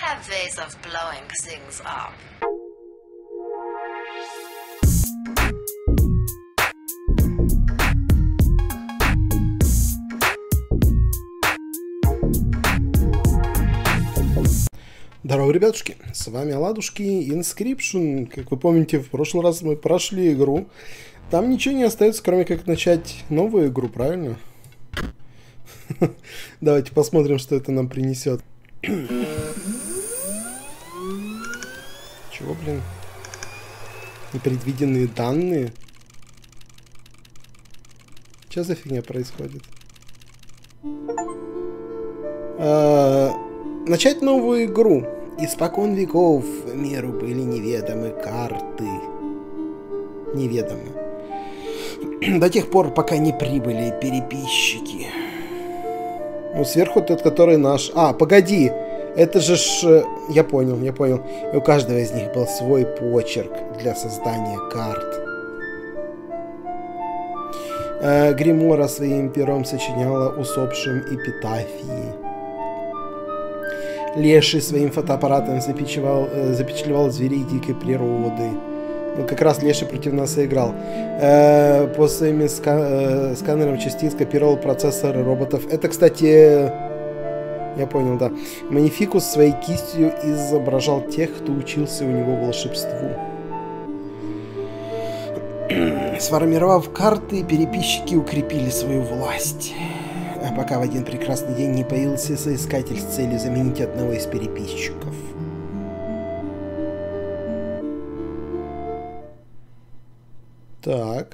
have ways of blowing things up. Здорово, ребятушки, с вами Оладушки Inscription. Как вы помните, в прошлый раз мы прошли игру. Там ничего не остается, кроме как начать новую игру, правильно? Давайте посмотрим, что это нам принесет. Чего, блин? Непредвиденные данные? Что за фигня происходит? Начать новую игру. Испокон веков миру были неведомы карты. Неведомы. До тех пор, пока не прибыли переписчики. Ну, сверху тот, который наш... А, погоди! Это же ж... Я понял. И у каждого из них был свой почерк для создания карт. Гримора своим пером сочиняла усопшим эпитафии. Леший своим фотоаппаратом запечатлевал зверей дикой природы. Ну, как раз Леший против нас и играл. По своим сканерам частиц копировал процессоры роботов. Это, кстати... Я понял, да. Манификус своей кистью изображал тех, кто учился у него волшебству. Сформировав карты, переписчики укрепили свою власть. А пока в один прекрасный день не появился соискатель с целью заменить одного из переписчиков. Так.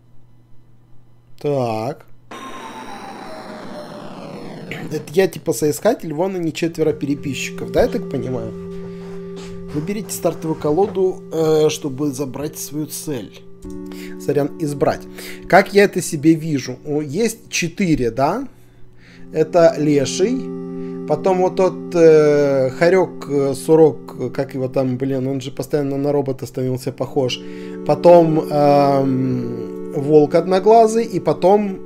Это я типа соискатель, вон они 4 переписчиков, да, я так понимаю? Выберите стартовую колоду, чтобы забрать свою цель. Сорян, избрать. Как я это себе вижу? Есть 4, да? Это Леший. Потом вот тот хорек, сурок, как его там, блин, он же постоянно на робота становился похож. Потом волк одноглазый. И потом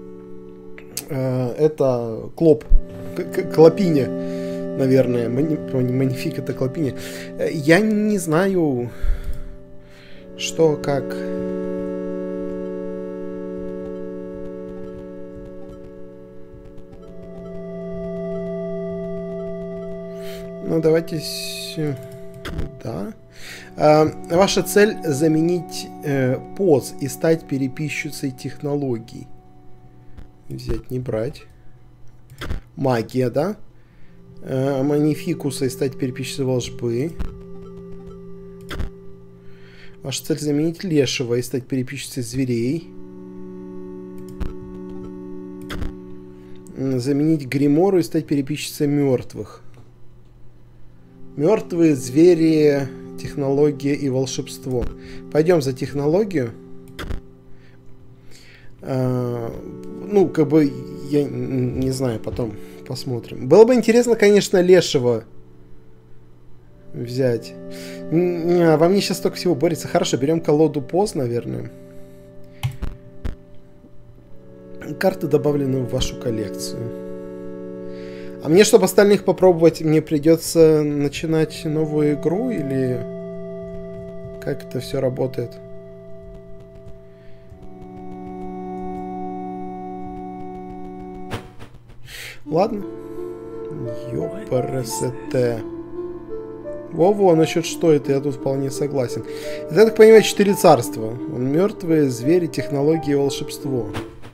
это Клоп. Клопиня, наверное. Манифик это Клопиня. Я не знаю, что, как... Ну, давайте... Да. Ваша цель — заменить поз и стать переписчицей технологий. Взять, не брать. Магия, да? Манификуса и стать переписчицей волжбы. Ваша цель — заменить Лешего и стать переписчицей зверей. Заменить Гримору и стать переписчицей мертвых. Мертвые, звери, технология и волшебство. Пойдем за технологию. Ну, как бы, я не знаю, потом посмотрим. Было бы интересно, конечно, Лешего взять. Во мне сейчас столько всего борется. Хорошо, берем колоду поз, наверное. Карты добавлены в вашу коллекцию. А мне, чтобы остальных попробовать, мне придется начинать новую игру или как это все работает? Ладно. Ёпарасете. Во-во, насчет что это, я тут вполне согласен. Это, я так понимаю, 4 царства. Мертвые, звери, технологии и волшебство.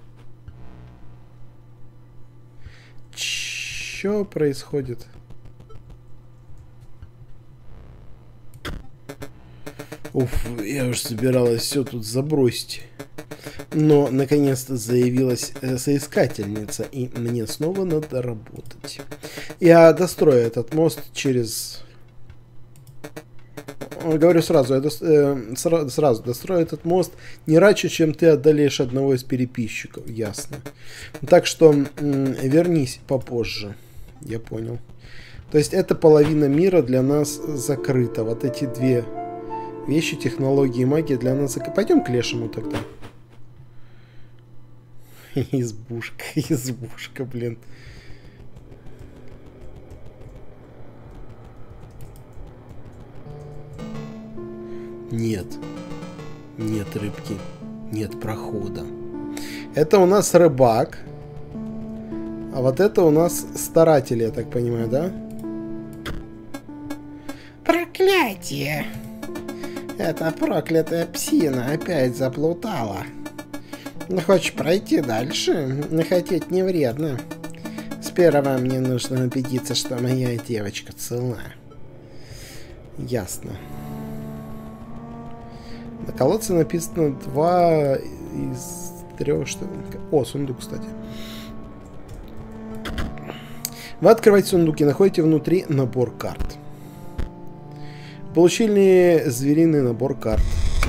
Что происходит? Уф, я уж собиралась все тут забросить. Но, наконец-то, заявилась соискательница, и мне снова надо работать. Я дострою этот мост через... Говорю сразу, я сразу дострою этот мост не раньше, чем ты одолеешь одного из переписчиков. Ясно. Так что вернись попозже. Я понял. То есть эта половина мира для нас закрыта. Вот эти 2 вещи, технологии и магия для нас закрыты. Пойдем к Лешему тогда. Избушка, блин. Нет. Нет рыбки. Нет прохода. Это у нас рыбак. А вот это у нас старатели, я так понимаю, да? Проклятие! Эта проклятая псина опять заплутала. Хочешь пройти дальше? Хотеть не вредно. Сперва мне нужно убедиться, что моя девочка цела. Ясно. На колодце написано 2 из 3, что ли? О, сундук, кстати. Вы открываете сундук и находите внутри набор карт. Получили звериный набор карт.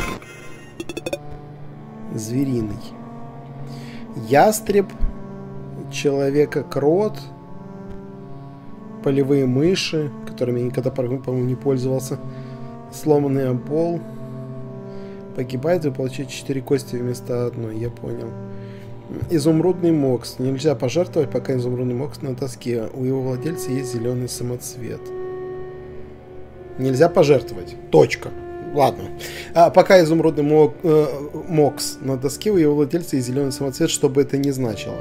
Звериный. Ястреб. Человека-крот. Полевые мыши, которыми я никогда, по-моему, не пользовался. Сломанный обол. Погибает, вы получаете 4 кости вместо одной, я понял. Изумрудный мокс. Нельзя пожертвовать, пока изумрудный мокс на доске. У его владельца есть зеленый самоцвет. Нельзя пожертвовать. Точка. Ладно. Пока изумрудный мокс на доске, у его владельца есть зеленый самоцвет, что бы это ни значило.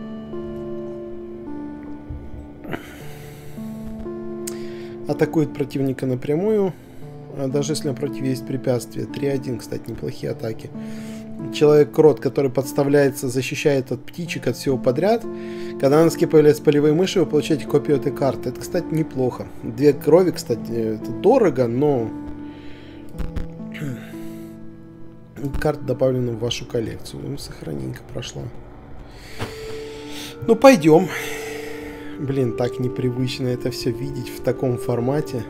Атакует противника напрямую. Даже если напротив есть препятствие. 3-1, кстати, неплохие атаки. Человек-крот, который подставляется, защищает от птичек, от всего подряд. Когда на доске появляются полевые мыши, вы получаете копию этой карты. Это, кстати, неплохо. 2 крови, кстати, это дорого, но... Карта добавлена в вашу коллекцию. Ну, сохраненько прошла. Ну, пойдем. Блин, так непривычно это все видеть в таком формате.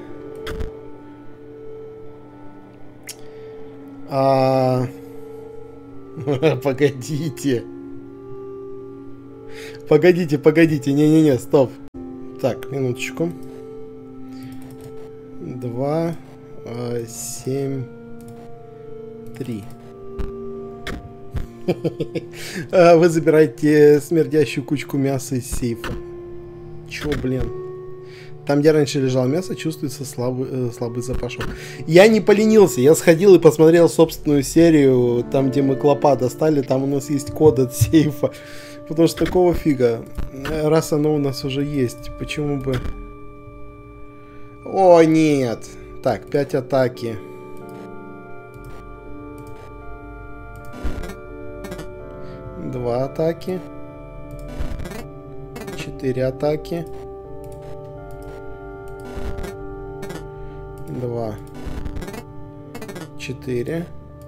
Погодите. Погодите. Не-не-не, стоп. Так, минуточку. 2, 7, 3. Вы забираете смердящую кучку мяса из сейфа. Чё, блин? Там, где раньше лежало мясо, чувствуется слабый запашок. Я не поленился, я сходил и посмотрел собственную серию, там, где мы клопа достали, там у нас есть код от сейфа. Потому что такого фига, раз оно у нас уже есть, почему бы... О, нет! Так, 5 атаки. Два атаки. 4 атаки. 2, 4,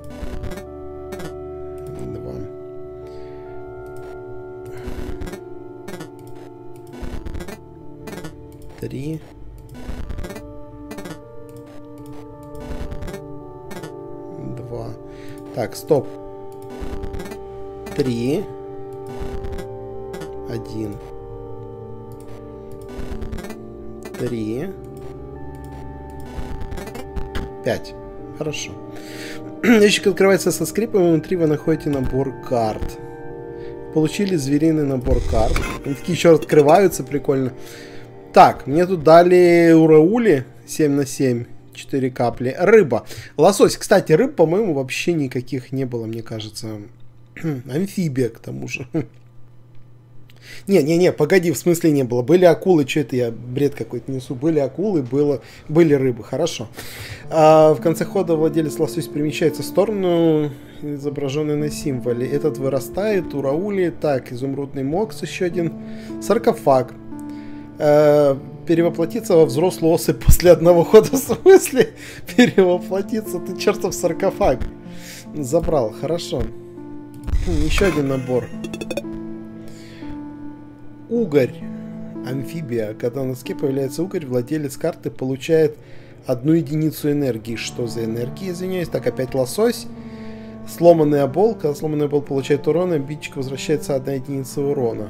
2. Три. 2. Так, стоп. 3. 1. 3. 5. Хорошо. Ящик открывается со скрипом, и внутри вы находите набор карт. Получили звериный набор карт. Они такие еще открываются, прикольно. Так, мне тут дали ураули 7 на 7. 4 капли. Рыба. Лосось. Кстати, рыб, по-моему, вообще никаких не было, мне кажется. Амфибия, к тому же. Не, погоди, в смысле не было. Были акулы, что это я бред какой-то несу. Были акулы, были рыбы, хорошо. В конце хода владелец лосось перемещается в сторону, изображенной на символе. Этот вырастает, ураули. Так, изумрудный мокс, еще один. Саркофаг. Перевоплотиться во взрослую особь после одного хода. В смысле? Перевоплотиться? Ты чертов саркофаг. Забрал, хорошо. Еще один набор. Угорь. Амфибия. Когда на доске появляется угорь, владелец карты получает 1 единицу энергии. Что за энергия, извиняюсь? Так, опять лосось. Сломанный обол. Когда сломанный обол получает урон, обидчик возвращается 1 единица урона.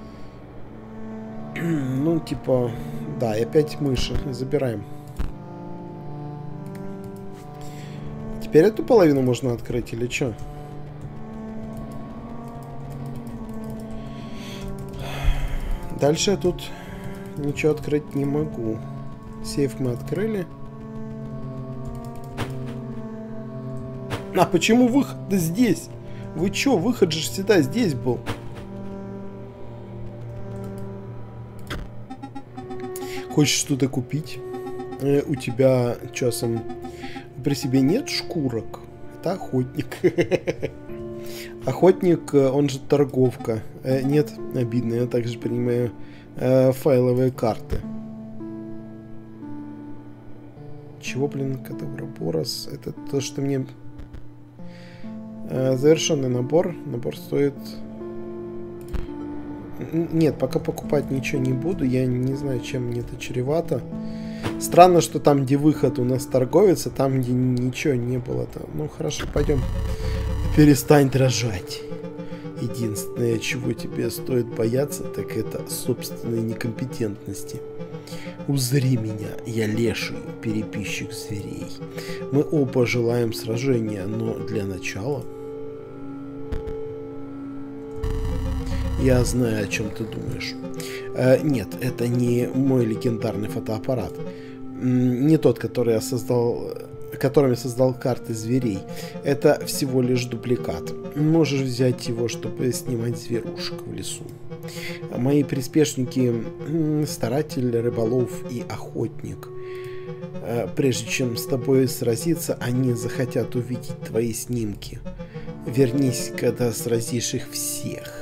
Ну, типа... Да, и опять мыши. Забираем. Теперь эту половину можно открыть или что? Дальше я тут ничего открыть не могу. Сейф мы открыли. А почему выход здесь? Вы чё, выход же всегда здесь был. Хочешь что-то купить? У тебя часом при себе нет шкурок? Это охотник. Охотник, он же торговка. Нет, обидно, я также принимаю файловые карты. Чего, блин, Катавроборос? Это то, что мне... Завершенный набор. Набор стоит... Нет, пока покупать ничего не буду. Я не знаю, чем мне это чревато. Странно, что там, где выход у нас торговец, а там, где ничего не было-то. Ну, хорошо, пойдем. Перестань дрожать. Единственное, чего тебе стоит бояться, так это собственной некомпетентности. Узри меня, я леший, переписчик зверей. Мы оба желаем сражения, но для начала... Я знаю, о чем ты думаешь. Нет, это не мой легендарный фотоаппарат. Не тот, который я создал... которым я создал карты зверей. Это всего лишь дубликат. Можешь взять его, чтобы снимать зверушек в лесу. Мои приспешники старатель, рыболов и охотник. Прежде чем с тобой сразиться, они захотят увидеть твои снимки. Вернись, когда сразишь их всех.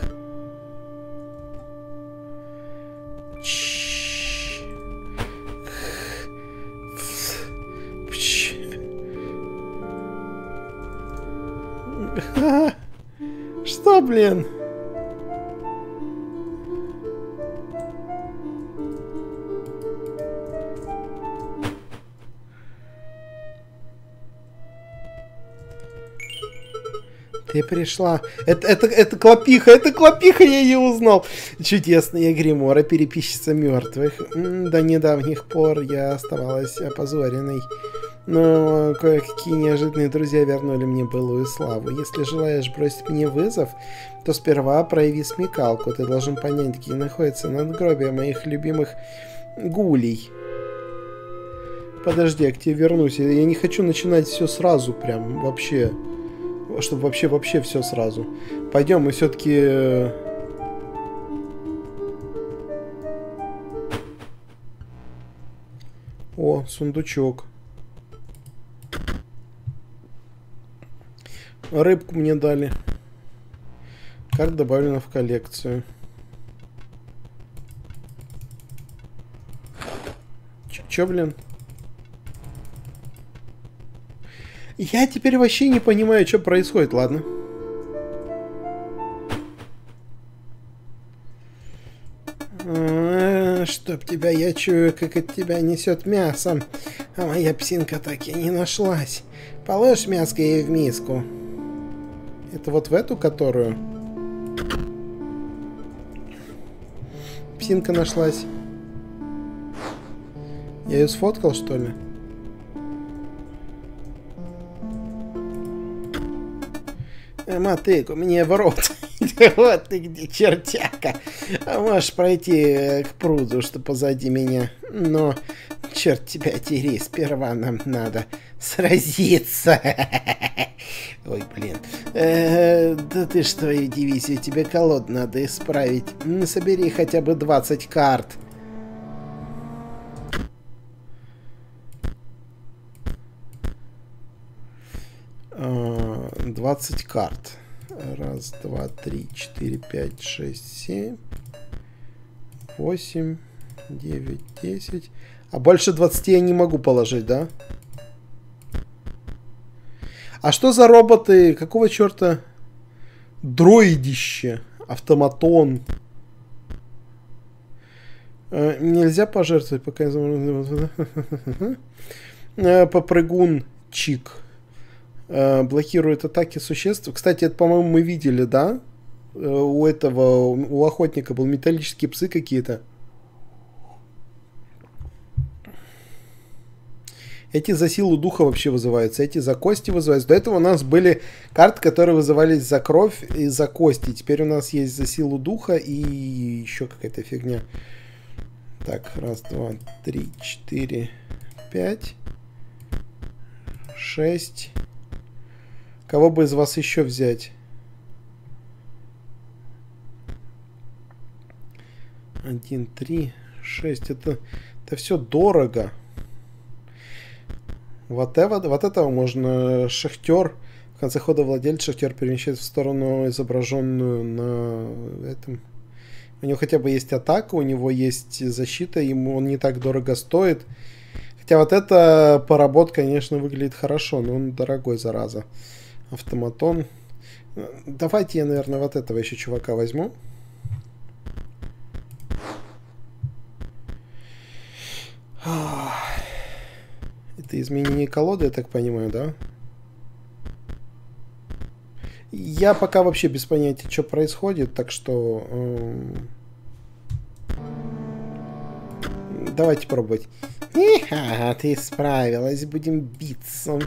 Что, блин? Ты пришла. Это Клопиха, я ее узнал. Чудесная гримора, переписчица мертвых. До недавних пор я оставалась опозоренной. Но кое-какие неожиданные друзья вернули мне былую славу. Если желаешь бросить мне вызов, то сперва прояви смекалку. Ты должен понять, где находится надгробие моих любимых гулей. Подожди, я к тебе вернусь. Я не хочу начинать все сразу, прям вообще. Чтобы вообще все сразу. Пойдем, мы все-таки... О, сундучок. Рыбку мне дали. Карта добавлена в коллекцию. Чё, блин? Я теперь вообще не понимаю, что происходит, ладно. Чтоб тебя, я чую, как от тебя несет мясом. А моя псинка так и не нашлась. Положь мяско ей в миску. Это вот в эту, которую? Псинка нашлась. Я ее сфоткал, что ли? Мотык, у меня в рот. Вот ты где, чертяка. Можешь пройти к пруду, что позади меня. Но, черт тебя дери, сперва нам надо сразиться. Ой, блин. Да ты что, дивизию, тебе колоду надо исправить. Собери хотя бы 20 карт. — 20 карт. Раз, два, три, 4, 5, 6, 7, 8, 9, 10. А больше 20 я не могу положить, да? А что за роботы? Какого черта? Дроидище. Автоматон. Нельзя пожертвовать, пока я... Попрыгун чик. Блокирует атаки существ. Кстати, это, по-моему, мы видели, да? У охотника был металлические псы какие-то. Эти за силу духа вообще вызываются, эти за кости вызываются. До этого у нас были карты, которые вызывались за кровь и за кости. Теперь у нас есть за силу духа и еще какая-то фигня. Так, раз, два, три, 4, 5, 6. Кого бы из вас еще взять? 1, 3, 6. Это все дорого. Вот этого можно. Шахтер. В конце хода владелец шахтер перемещается в сторону, изображенную на этом. У него хотя бы есть атака, у него есть защита, ему он не так дорого стоит. Хотя вот эта поработка, конечно, выглядит хорошо, но он дорогой, зараза. Автоматон. Давайте я, наверное, вот этого еще чувака возьму. Это изменение колоды, я так понимаю, да? Я пока вообще без понятия, что происходит, так что... давайте пробовать. Ага, ты справилась, будем биться.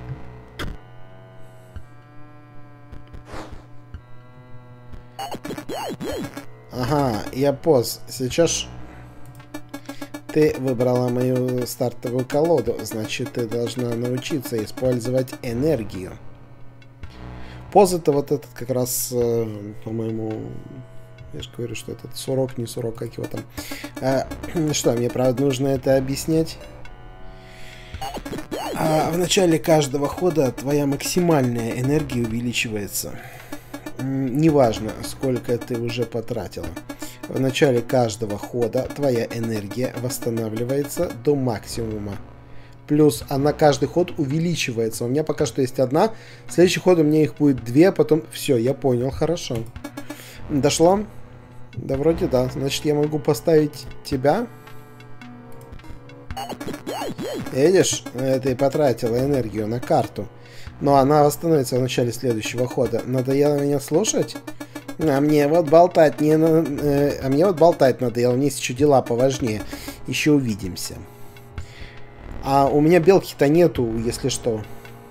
Ага, я поз. Сейчас ты выбрала мою стартовую колоду, значит, ты должна научиться использовать энергию. Поз это вот этот как раз, по-моему, я же говорю, что этот сурок, не сурок, как его там. Что, мне правда нужно это объяснять? В начале каждого хода твоя максимальная энергия увеличивается. Неважно, сколько ты уже потратила. В начале каждого хода твоя энергия восстанавливается до максимума. Плюс она каждый ход увеличивается. У меня пока что есть одна. В следующий ход у меня их будет две, потом... Все, я понял, хорошо. Дошло? Да, вроде да. Значит, я могу поставить тебя. Видишь? Ты потратила энергию на карту. Но она восстановится в начале следующего хода. Надоело меня слушать? А мне вот болтать надоело. У меня есть еще дела поважнее. Еще увидимся. А у меня белки-то нету, если что.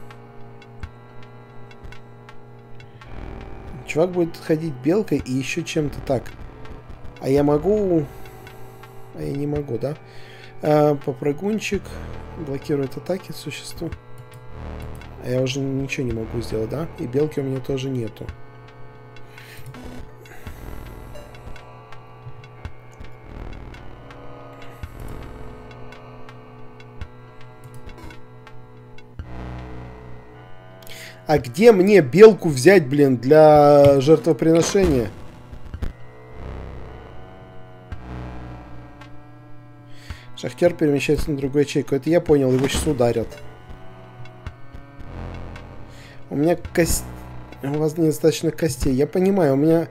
Чувак будет ходить белкой и еще чем-то так. А я могу... А я не могу, да? Попрыгунчик. Блокирует атаки существу. А я уже ничего не могу сделать, да? И белки у меня тоже нету. А где мне белку взять, блин, для жертвоприношения? Шахтер перемещается на другую ячейку. Это я понял, его сейчас ударят. У меня у вас недостаточно костей. Я понимаю, у меня...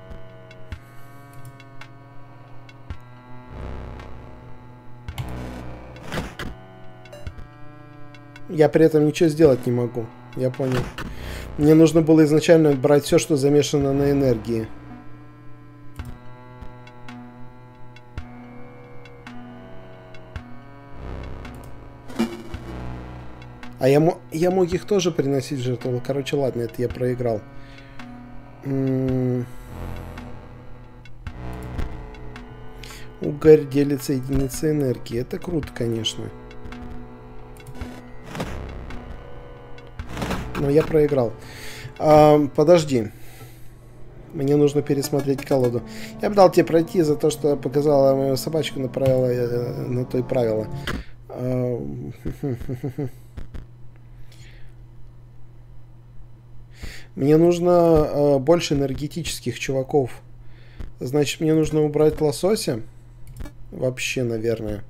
Я при этом ничего сделать не могу. Я понял. Мне нужно было изначально брать все, что замешано на энергии. А я мог их тоже приносить в жертву. Короче, ладно, это я проиграл. Угорь делится единицей энергии. Это круто, конечно. Но я проиграл. Подожди. Мне нужно пересмотреть колоду. Я бы дал тебе пройти за то, что показала мою собачку, направила на то и правило. Мне нужно больше энергетических чуваков. Значит, мне нужно убрать лосося. Вообще, наверное.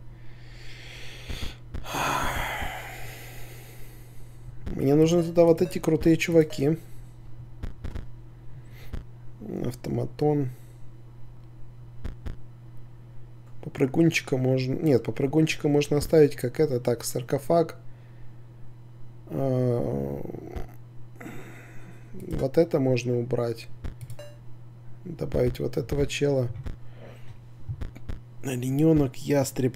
Мне нужны туда вот эти крутые чуваки. Автоматон. Попрыгунчика можно... Нет, попрыгунчика можно оставить как это. Так, саркофаг. Вот это можно убрать. Добавить вот этого чела. Олененок, ястреб.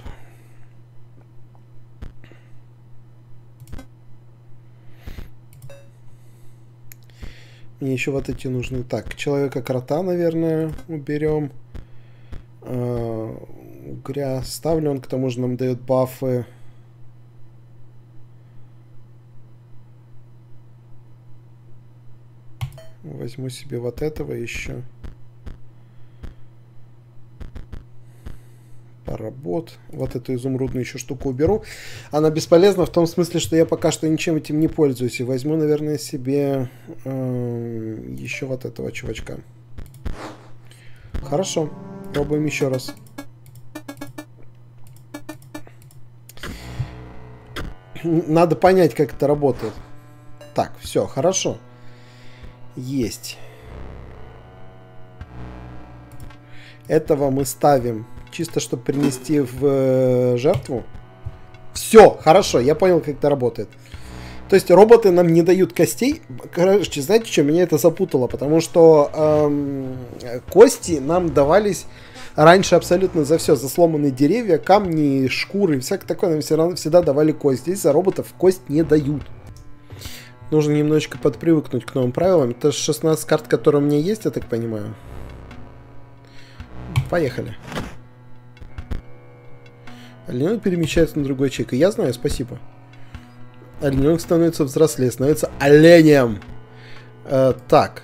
Мне еще вот эти нужны. Так, человека-крота, наверное, уберем. Угря ставлю. Он к тому же нам дает бафы. Возьму себе вот этого еще. Поработ. Вот эту изумрудную еще штуку уберу. Она бесполезна в том смысле, что я пока что ничем этим не пользуюсь. И возьму, наверное, себе еще вот этого чувачка. Хорошо. Пробуем еще раз. Надо понять, как это работает. Так, все, хорошо. Есть. Этого мы ставим чисто, чтобы принести в жертву. Все, хорошо, я понял, как это работает. То есть роботы нам не дают костей. Короче, знаете, что меня это запутало? Потому что кости нам давались раньше абсолютно за все. За сломанные деревья, камни, шкуры, всякое такое нам всегда давали кость. Здесь за роботов кость не дают. Нужно немножечко подпривыкнуть к новым правилам. Это 16 карт, которые у меня есть, я так понимаю. Поехали. Олененок перемещается на другой ячейку. Я знаю, спасибо. Олененок становится взрослее, становится оленем. Так.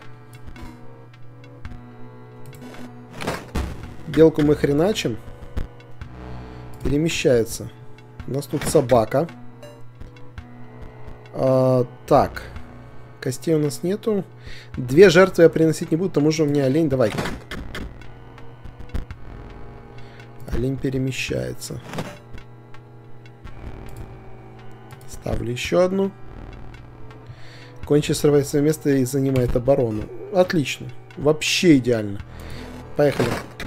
Белку мы хреначим. Перемещается. У нас тут собака. Так. Костей у нас нету. 2 жертвы я приносить не буду, потому что у меня олень. Давай. Олень перемещается. Ставлю еще одну. Кончи срывает свое место и занимает оборону. Отлично. Вообще идеально. Поехали.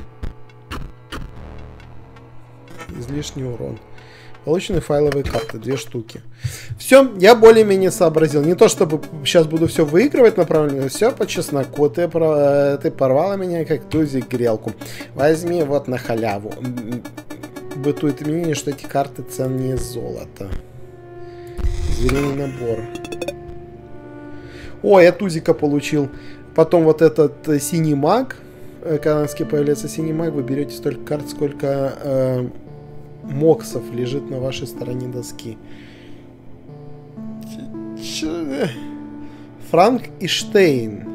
Излишний урон. Получены файловые карты. 2 штуки. Все, я более-менее сообразил. Не то, чтобы сейчас буду все выигрывать направленно. Все по чесноку. Ты порвала меня, как тузик, грелку. Возьми вот на халяву. Бытует мнение, что эти карты ценнее золота. Звериный набор. О, я тузика получил. Потом вот этот синий маг. Канадский появляется синий маг. Вы берете столько карт, сколько моксов лежит на вашей стороне доски. Франк и Штейн.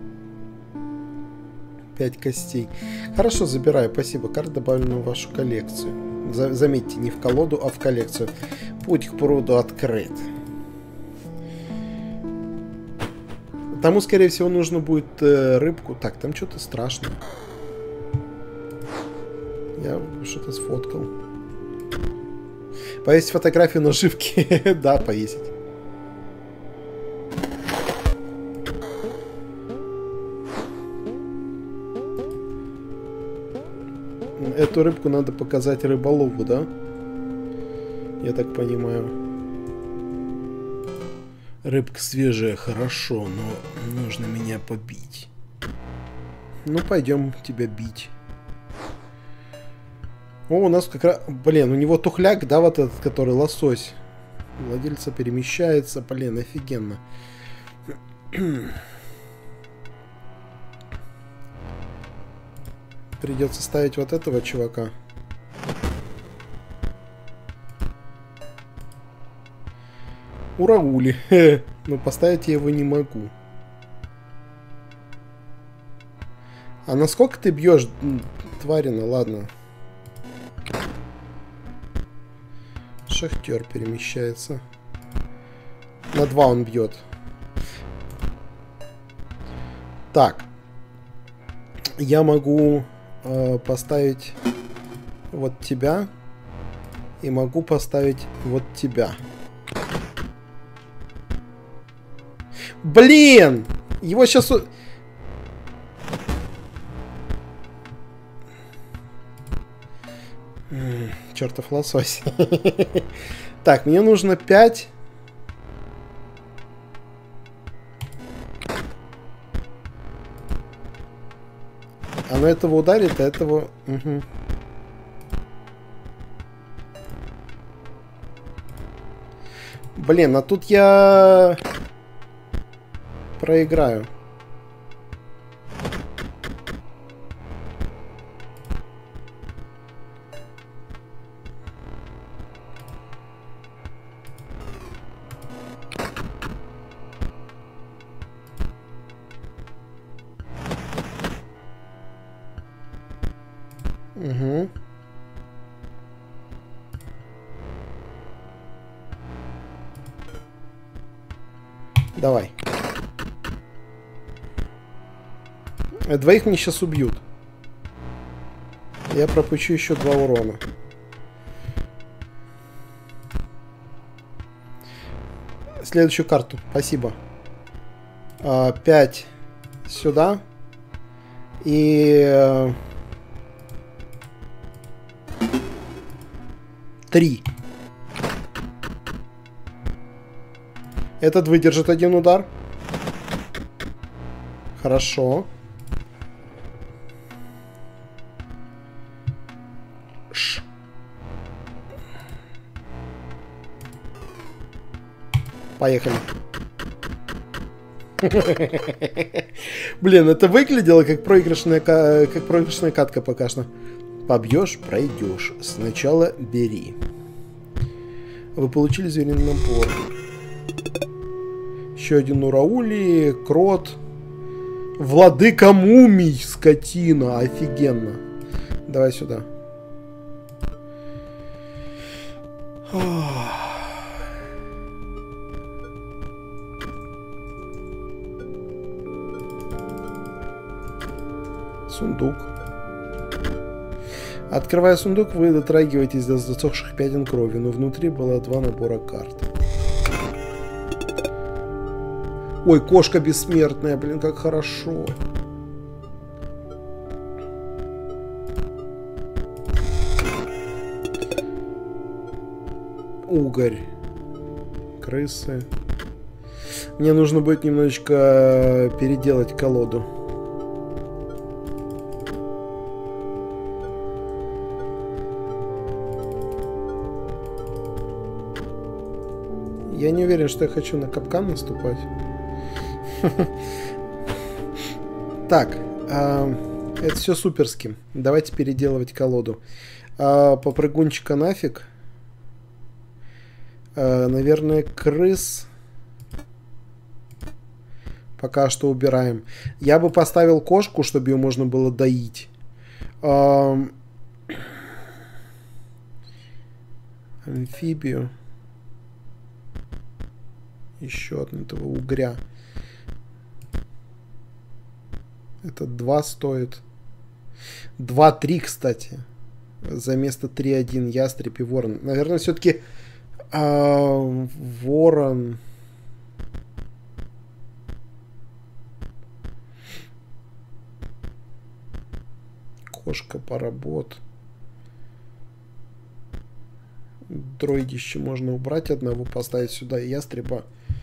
5 костей. Хорошо, забираю. Спасибо. Карта добавлена в вашу коллекцию. Заметьте, не в колоду, а в коллекцию. Путь к пруду открыт. Тому, скорее всего, нужно будет рыбку. Так, там что-то страшное. Я что-то сфоткал. Повесить фотографию наживки. Да, повесить. Эту рыбку надо показать рыболову, да? Я так понимаю. Рыбка свежая, хорошо, но нужно меня побить. Ну, пойдем тебя бить. О, у нас как раз... Блин, у него тухляк, да, вот этот, который лосось. Владельца перемещается. Блин, офигенно. Придется ставить вот этого чувака. Ураули. Но поставить я его не могу. А насколько ты бьешь, тварина? Ладно. Шахтер перемещается. На 2 он бьет. Так. Я могу поставить вот тебя. И могу поставить вот тебя. Блин! Его сейчас... Чертов лосось. Так, мне нужно 5. Оно этого ударит, а этого... Угу. Блин, а тут я... проиграю. Давай. Двоих мне сейчас убьют. Я пропущу еще 2 урона. Следующую карту. Спасибо. 5 сюда. И 3. Этот выдержит 1 удар. Хорошо. Поехали. Блин, это выглядело как проигрышная катка пока что. Побьешь, пройдешь. Сначала бери. Вы получили звериный набор. Еще один ураули, крот. Владыка мумий, скотина. Офигенно. Давай сюда. Сундук. Открывая сундук, вы дотрагиваетесь до засохших пятен крови, но внутри было 2 набора карт. Ой, кошка бессмертная, блин, как хорошо. Угорь. Крысы. Мне нужно будет немножечко переделать колоду. Я не уверен, что я хочу на капкан наступать. Так, это все суперски. Давайте переделывать колоду. Попрыгунчика нафиг. Наверное, крыс. Пока что убираем. Я бы поставил кошку, чтобы ее можно было доить. Амфибию. Еще от этого угря. Это 2 стоит. 2-3, кстати. За место 3-1 ястреб и ворон. Наверное, все-таки ворон. Кошка поработ. Дроидище можно убрать одного, поставить сюда и ястреба.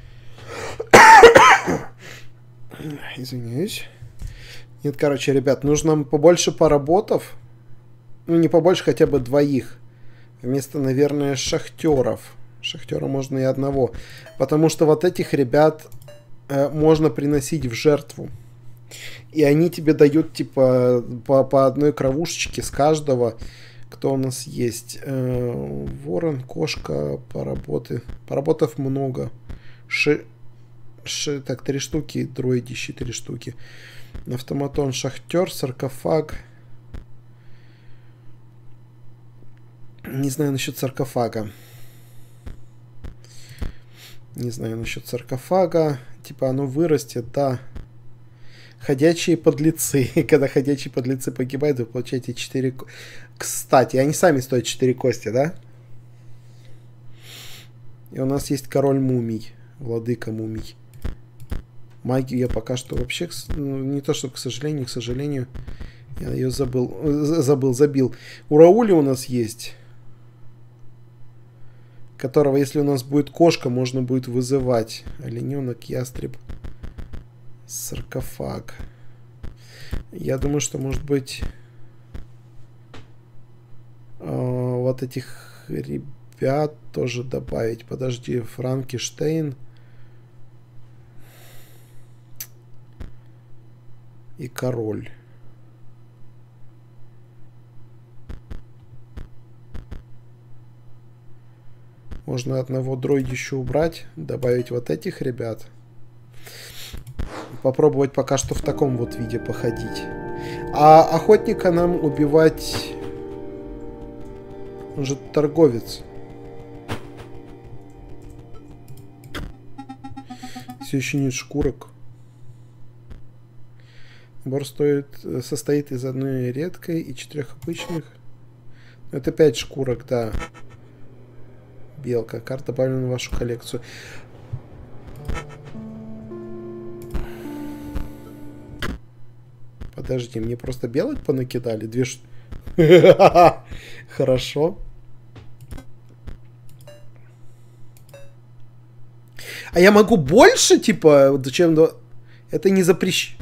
Извиняюсь. Нет, короче, ребят, нужно побольше поработов. Ну, не побольше, хотя бы 2. Вместо, наверное, шахтеров. Шахтера можно и одного. Потому что вот этих ребят можно приносить в жертву. И они тебе дают, типа, по одной кровушечке с каждого, кто у нас есть. Ворон, кошка, поработы. Поработов много. Так, 3 штуки, дроидищи 3 штуки. Автоматон, шахтер, саркофаг. Не знаю насчет саркофага. Не знаю насчет саркофага. Типа оно вырастет, да. Ходячие подлецы. Когда ходячие подлецы погибают, вы получаете 4... Кстати, они сами стоят 4 кости, да? И у нас есть король мумий. Владыка мумий. Магию я пока что вообще... Ну, не то, что к сожалению, я ее забил. У Раули у нас есть. Которого, если у нас будет кошка, можно будет вызывать. Олененок, ястреб. Саркофаг. Я думаю, что может быть... вот этих ребят тоже добавить. Подожди, Франкенштейн. И король. Можно одного дроидища убрать, добавить вот этих ребят. Попробовать пока что в таком вот виде походить. А охотника нам убивать... Он же торговец. Все еще нет шкурок. Набор состоит из одной редкой и 4 обычных. Это 5 шкурок, да. Белка. Карта добавлена в вашу коллекцию. Подожди, мне просто белок понакидали? 2 Хорошо. А я могу больше, типа, чем... Это не запрещено.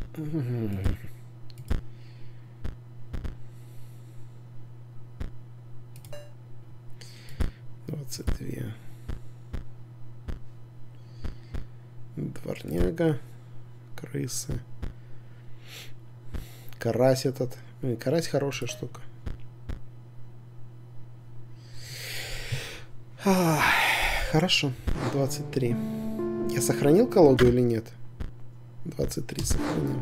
22. Дворняга. Крысы. Карась этот. Карась хорошая штука. Хорошо. 23. Я сохранил колоду или нет? 23 сохранил.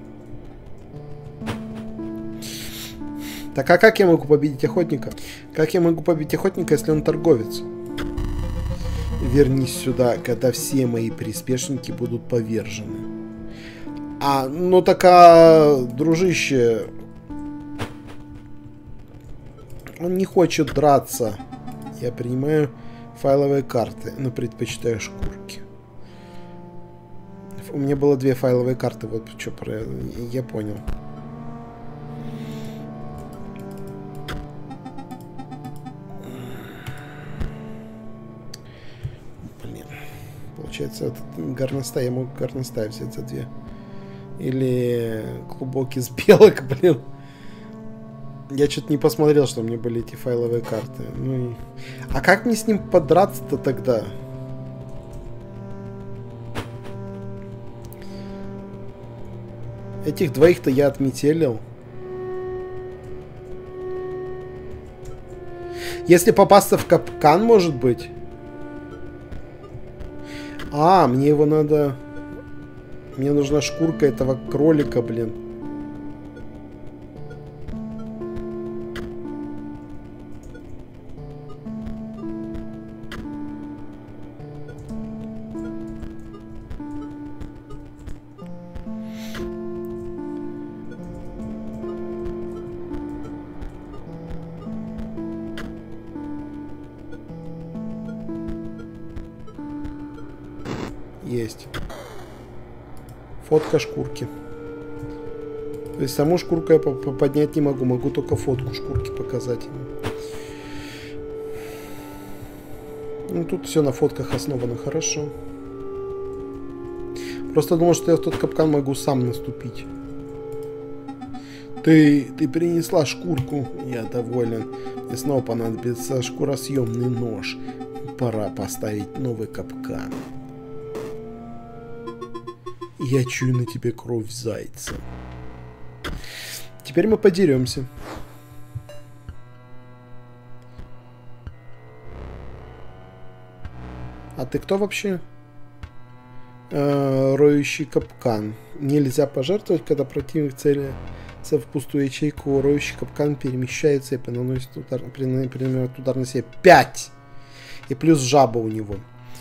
Так, а как я могу победить охотника? Как я могу победить охотника, если он торговец? Вернись сюда, когда все мои приспешники будут повержены. Ну так, дружище, он не хочет драться. Я принимаю файловые карты, но предпочитаю шкурки. У меня было 2 файловые карты, вот что про... Я понял. Блин. Получается, горностай, я могу горностай взять за 2. Или клубок из белок, блин. Я что-то не посмотрел, что у меня были эти файловые карты. Ну и... А как мне с ним подраться-то тогда? Этих 2-то я отметелил. Если попасться в капкан, может быть? Мне его надо... Мне нужна шкурка этого кролика, блин. Есть. Фотка шкурки. То есть саму шкурку я поднять не могу. Могу только фотку шкурки показать ему. Ну, тут все на фотках основано. Хорошо. Просто думал, что я в тот капкан могу сам наступить. Ты принесла шкурку. Я доволен. Мне снова понадобится шкуросъемный нож. Пора поставить новый капкан. Я чую на тебе кровь зайца. Теперь мы подеремся. А ты кто вообще? Роющий капкан. Нельзя пожертвовать, когда противник целится в пустую ячейку. Роющий капкан перемещается и наносит удар, принимает удар на себя. 5! И плюс жаба у него.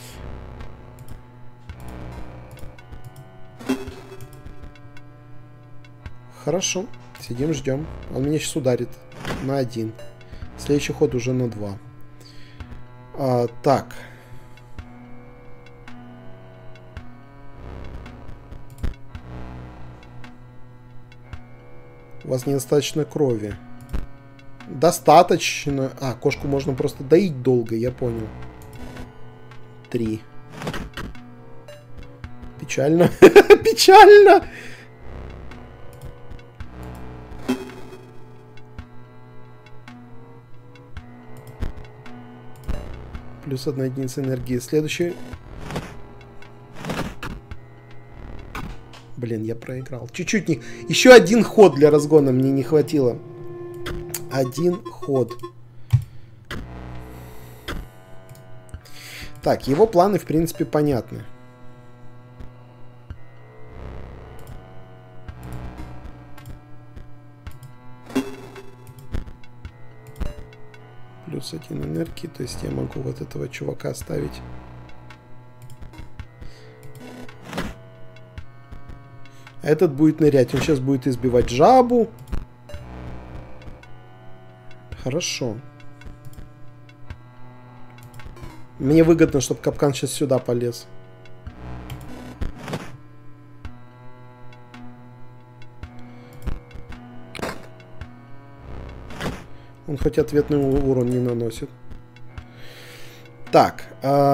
Хорошо. Сидим, ждем. Он меня сейчас ударит на 1. Следующий ход уже на 2. Так. У вас недостаточно крови. Достаточно. Кошку можно просто доить долго, я понял. 3. Печально. Печально. Плюс 1 единица энергии. Следующий. Блин, я проиграл. Чуть-чуть не... Еще 1 ход для разгона мне не хватило. 1 ход. Так, его планы, в принципе, понятны. Плюс 1 энергии, то есть я могу вот этого чувака оставить. А этот будет нырять. Он сейчас будет избивать жабу. Хорошо. Мне выгодно, чтобы капкан сейчас сюда полез. Он хоть ответный урон не наносит. Так.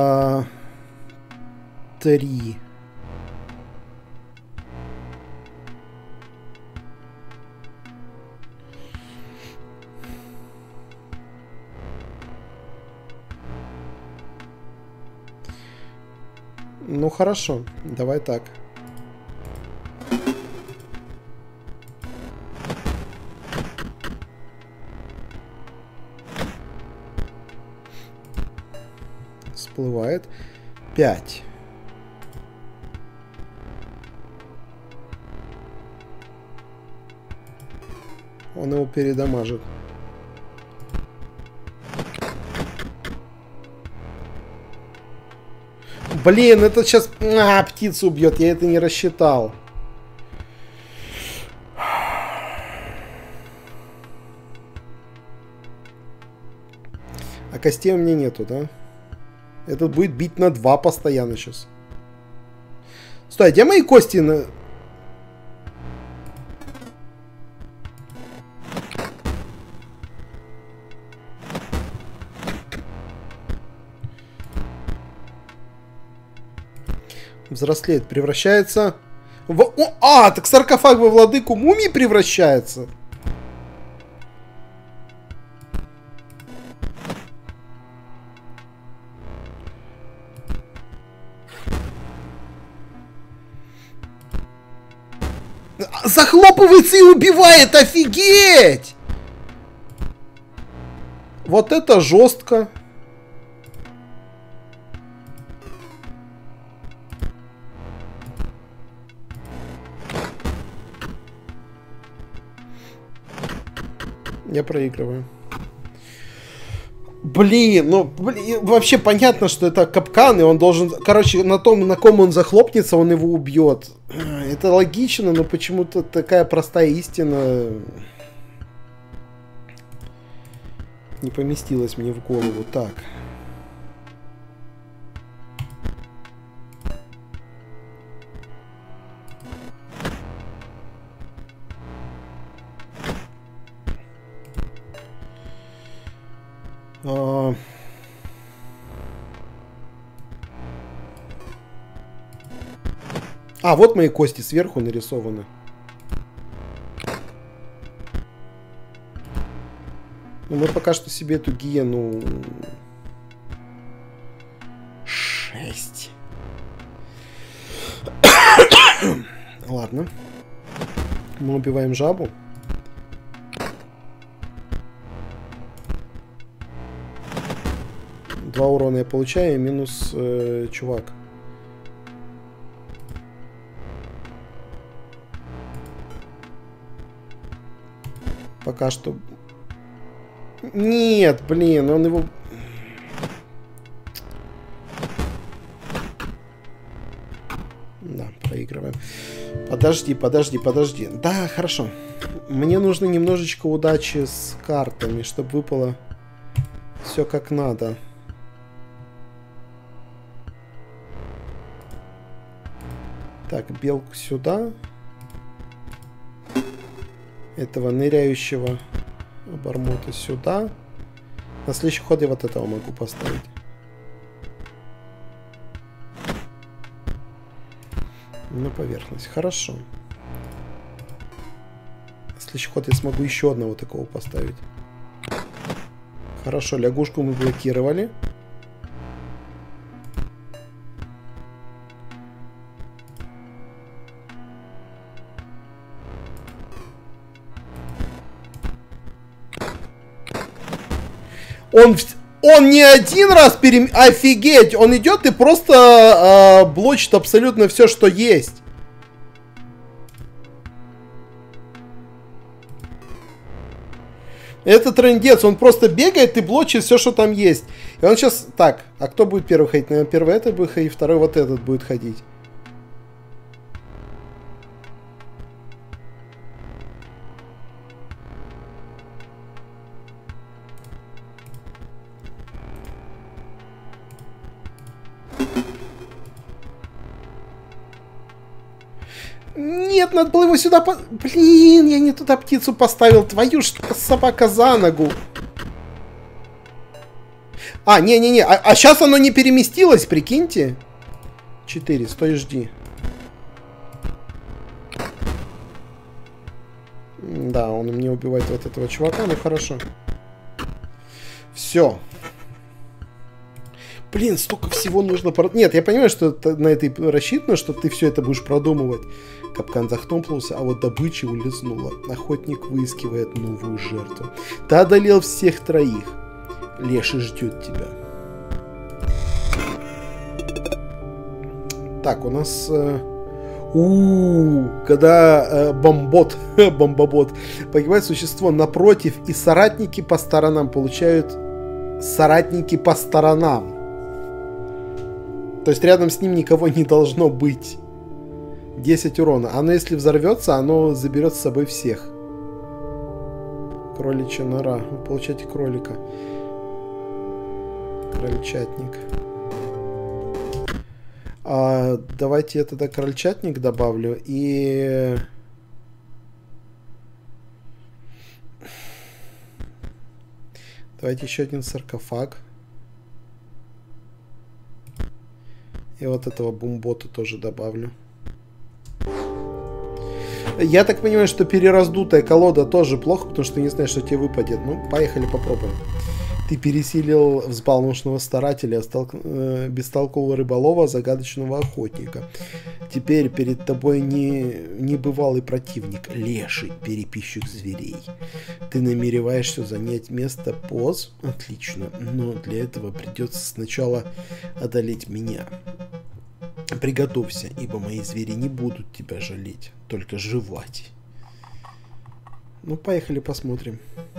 3. Ну хорошо, давай так. Всплывает 5. Он его передамажит. Блин, это сейчас птицу убьет. Я это не рассчитал. А костей у меня нету, да? Этот будет бить на 2 постоянно сейчас. Стой, а где мои кости? Взрослеет, превращается в... так саркофаг во владыку мумии превращается. Захлопывается и убивает, офигеть! Вот это жестко. Я проигрываю. Блин, ну, блин, вообще понятно, что это капкан, и он должен... Короче, на том, на ком он захлопнется, он его убьет. Это логично, но почему-то такая простая истина не поместилась мне в голову. Так. Вот мои кости сверху нарисованы. Но мы пока что себе эту гиену... 6. Ладно. Мы убиваем жабу. Два урона я получаю, минус чувак. Пока что... Нет, блин, он его... Да, проигрываем. Подожди. Да, хорошо. Мне нужно немножечко удачи с картами, чтобы выпало все как надо. Так, белку сюда. Этого ныряющего обормота сюда. На следующий ход я вот этого могу поставить. На поверхность. Хорошо. На следующий ход я смогу еще одного такого поставить. Хорошо, лягушку мы блокировали. Он не один раз Офигеть! Он идет и просто блочит абсолютно все, что есть. Это трындец. Он просто бегает и блочит все, что там есть. И он сейчас... Так, а кто будет первый ходить? Наверное, первый этот будет ходить, второй вот этот будет ходить. Нет, надо было его сюда... Блин, я не туда птицу поставил. Твою ж собака за ногу. А, не-не-не. А сейчас оно не переместилось, прикиньте. 4, стой, жди. Да, он мне убивает вот этого чувака, ну хорошо. Все. Блин, столько всего нужно... Нет, я понимаю, что на это рассчитано, что ты все это будешь продумывать. Капкан захлопнулся, а вот добыча улизнула. Охотник выискивает новую жертву. Ты одолел всех троих. Леший ждет тебя. Так, у нас... когда бомбот погибает существо напротив, и соратники по сторонам получают соратники по сторонам. То есть рядом с ним никого не должно быть. 10 урона. Оно если взорвется, оно заберет с собой всех. Кроличья нора. Вы получаете кролика. Крольчатник. Давайте я тогда крольчатник добавлю и... Давайте еще один саркофаг. И вот этого бумбота тоже добавлю. Я так понимаю, что перераздутая колода тоже плохо, потому что не знаю, что тебе выпадет. Ну, поехали попробуем. Ты пересилил взбалмошного старателя, бестолкового рыболова, загадочного охотника. Теперь перед тобой небывалый противник, леший, переписчик зверей. Ты намереваешься занять место поз? Отлично, но для этого придется сначала одолеть меня. Приготовься, ибо мои звери не будут тебя жалеть, только жевать. Ну, поехали посмотрим.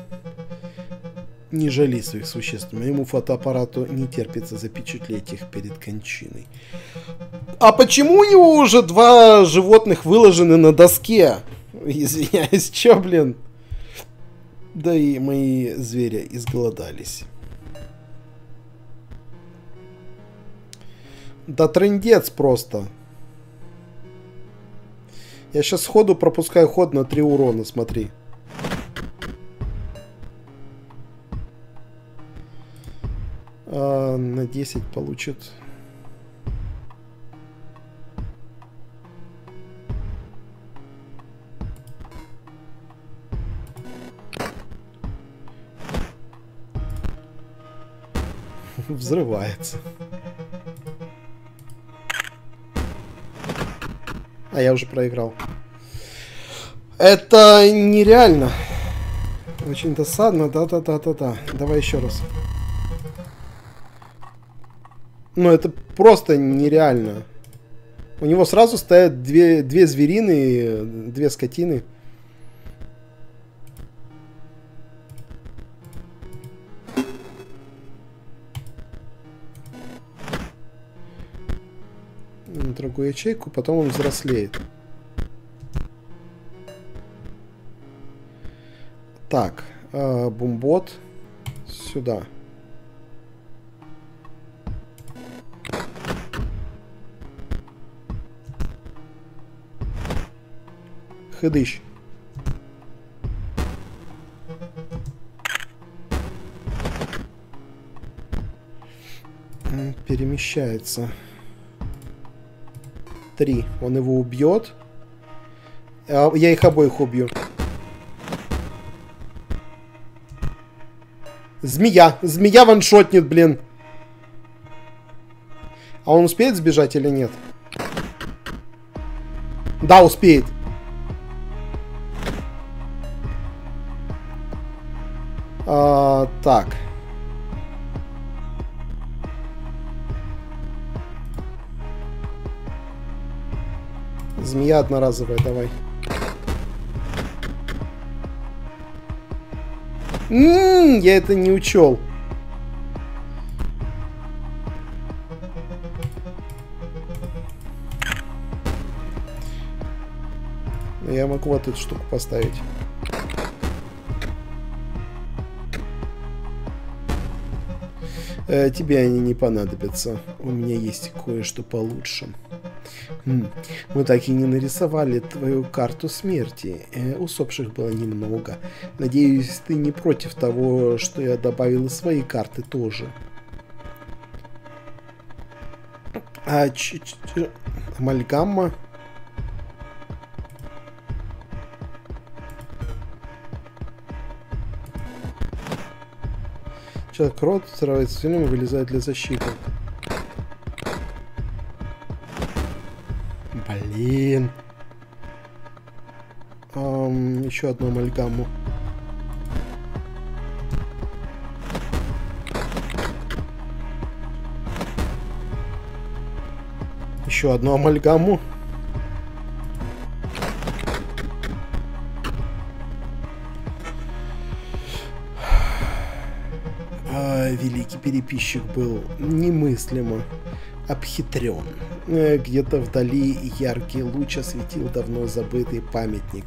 Не жали своих существ. Моему фотоаппарату не терпится запечатлеть их перед кончиной. А почему у него уже 2 животных выложены на доске? Извиняюсь, чё, блин? Да и мои звери изголодались. Да трындец просто. Я сейчас сходу пропускаю ход на 3 урона, смотри. На 10 получит. Взрывается. А я уже проиграл. Это нереально. Очень досадно. Да-да-да-да-да. Давай еще раз. Ну, это просто нереально. У него сразу стоят две зверины, 2 скотины. На другую ячейку, потом он взрослеет. Так, бумбот сюда. Хыдыщ. Перемещается. 3. Он его убьет. Я их обоих убью. Змея. Змея ваншотнет, блин. А он успеет сбежать или нет? Да, успеет. Так. Змея одноразовая, давай. Я это не учел. Я могу вот эту штуку поставить. Тебе они не понадобятся. У меня есть кое-что получше. Мы так и не нарисовали твою карту смерти. Усопших было немного. Надеюсь, ты не против того, что я добавил свои карты тоже. Амальгамма? Человек рот срывается с фильма и вылезает для защиты. Блин. Еще одну амальгаму. Еще одну амальгаму. Великий переписчик был немыслимо обхитрен. Где-то вдали яркий луч осветил давно забытый памятник.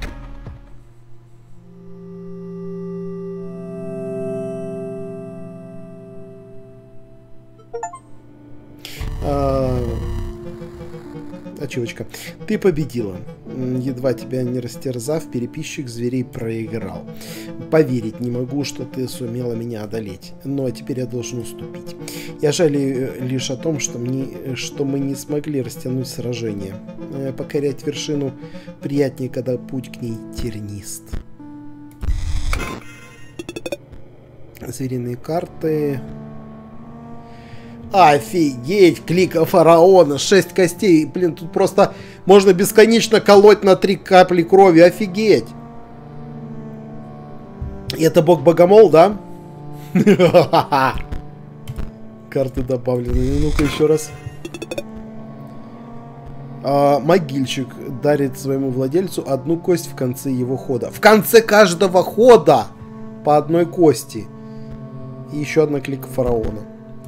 Ачивочка. Ты победила. Едва тебя не растерзав, переписчик зверей проиграл. Поверить не могу, что ты сумела меня одолеть. Но теперь я должен уступить. Я жалею лишь о том, что мы не смогли растянуть сражение. Покорять вершину приятнее, когда путь к ней тернист. Звериные карты... Офигеть, клика фараона, 6 костей. Блин, тут просто можно бесконечно колоть на 3 капли крови. Офигеть. Это бог-богомол, да? Карты добавлены. Ну-ка еще раз. Могильщик дарит своему владельцу 1 кость в конце его хода. В конце каждого хода по 1 кости. И еще 1 клика фараона.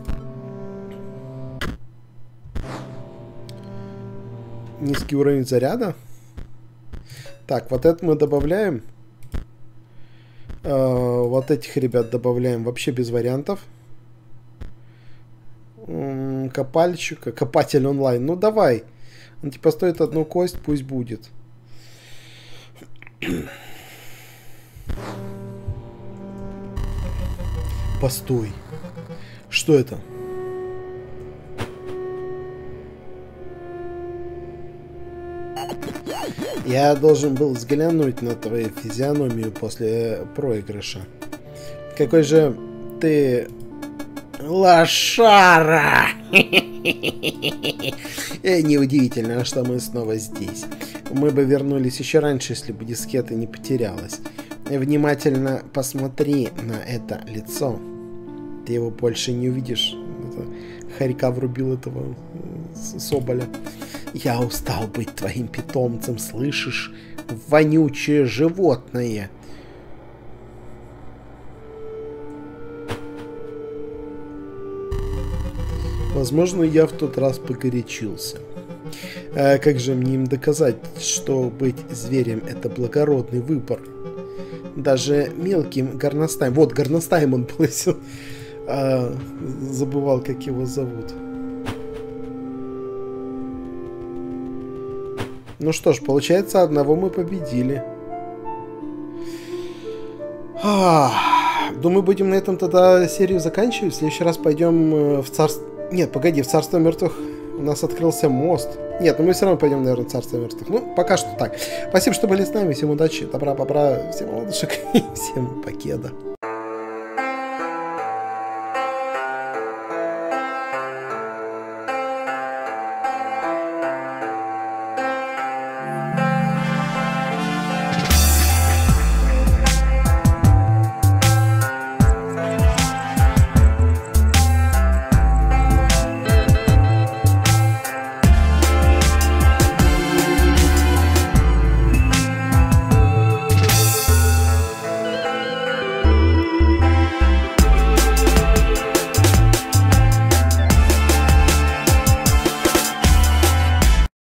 Низкий уровень заряда. Так, вот это мы добавляем. Вот этих ребят добавляем вообще без вариантов. Копальщика. Копатель онлайн. Ну давай. Он типа стоит 1 кость, пусть будет. Постой. Что это? Я должен был взглянуть на твою физиономию после проигрыша. Какой же ты лошара! Неудивительно, что мы снова здесь. Мы бы вернулись еще раньше, если бы дискета не потерялась. Внимательно посмотри на это лицо. Ты его больше не увидишь. Харька врубил этого соболя. Я устал быть твоим питомцем, слышишь? Вонючее животное. Возможно, я в тот раз погорячился. Как же мне им доказать, что быть зверем — это благородный выбор? Даже мелким горностаем... Вот, горностаем он был. Забывал, как его зовут. Ну что ж, получается, одного мы победили. Думаю, будем на этом тогда серию заканчивать. В следующий раз пойдем в царство... Нет, погоди, в царство мертвых у нас открылся мост. Нет, но мы все равно пойдем, наверное, в царство мертвых. Ну, пока что так. Спасибо, что были с нами. Всем удачи, добра, бобра, всем ладушек и всем покеда.